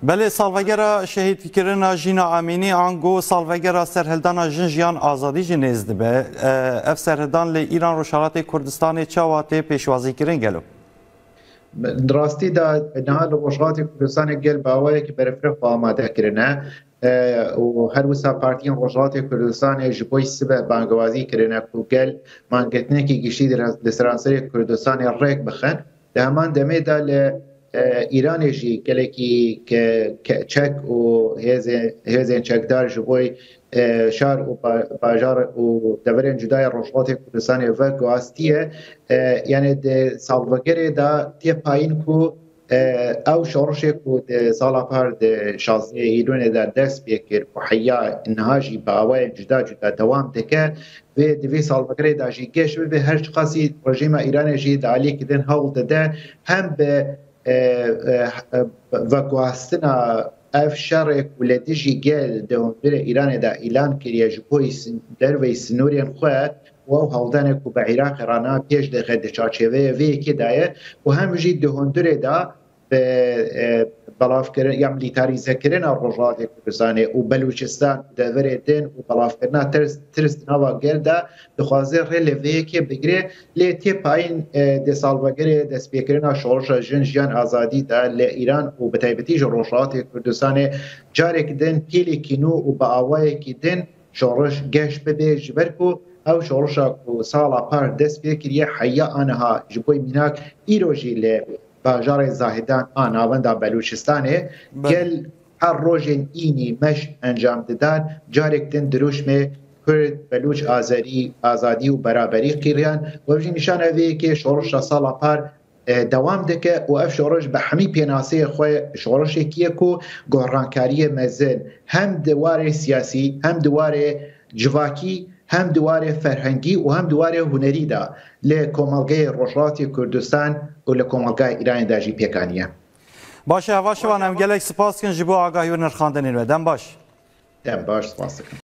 بله سالوگرا شهید کرنا جینا امینی آنگو سالوگرا سرهلدانا جنجیان آزادی جنیز دبه اف سرهلدان لی ایران رو شرط کردستان چواته پیشوازی کرن گلو راستی دا نهال روشات کردستان گل باوی که برفرق آماده کرنه و هر وسا پارتیان روشات کردستان جبوی سبه بانگوازی کرنه که گل مانگتنه که گشتی در سرانسری کردستان ریک بخن ده همان دمه دا ایران جی گلکی که چک و هزین چکدار جبوی شهر و باجار و دورین جدای روشات کردستان و گواستیه یعنی ده سالوگره دا تی پایین کو او شورش کو ده سالا پر ده شازده ایرون در دست بیکر و حیا انهاجی باوای جدا دوام دکه و دوی سالوگره دا جی گش و هر چقاسی رژیم ایران جی دا علی کدن هول ده هم به و گواستنا اف شر ولدی جی گل دوم بر ایران دا اعلان کریه جبوی در و سنورین خو و هولدن کو به عراق رانا پیش ده خد چارچوبه وی کی دایه و هم جی دهندره دا به بلاف کردن یا ملیتاریزه کردن روجات کردستان و بلوچستان دوردن و بلاف کردن ترست نوا گرده دخوازه رلوی که بگیره لیتی پایین ده سالوگره دست بیکردن شورش جنجیان آزادی دا ایران و بتایبتی روجات کردستان جاری کردن پیلی کینو و با آوای کردن شورش گش بده جبرکو او شورشا کو سالا پر دست بیکریه حیا آنها جبوی میناک ایروجی لی باجار زاهدان آناوندا بلوچستانه گل هر روزین اینی مش انجام دادن جارکتن دروشمه کرد بلوچ آزادی و برابری کریان و بجی نشان اوی که شورش سالا پر دوام دکه و اف شورش به همی پیناسی خوی شورش کیه کو گهرانکاری مزن هم دواره سیاسی هم دواره جواکی هم دواره فرهنگی و هم دواره هنری دا لکومالگای روشات کردستان و لکومالگای ایران دا جی پیکانیه باشه هوا شوانم گلک سپاس کن جبو آگاهی و نرخاندنین ودن باش دم باش سپاس کن